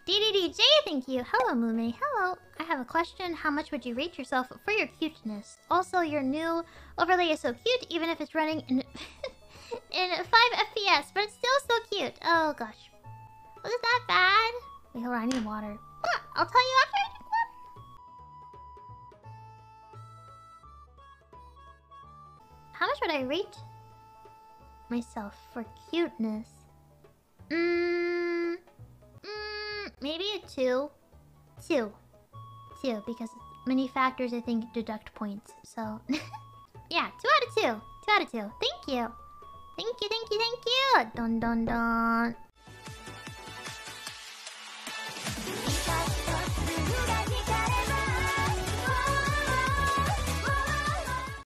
DDDJ, thank you. Hello, Mumei. Hello. I have a question. How much would you rate yourself for your cuteness? Also, your new overlay is so cute, even if it's running in in 5 FPS, but it's still so cute. Oh gosh. Was it that bad? Wait, hold on. I need water. I'll tell you after I drink water. How much would I rate myself for cuteness? Maybe a 2. 2, because many factors I think deduct points. So yeah, 2 out of 2. 2 out of 2. Thank you. Thank you. Dun dun dun.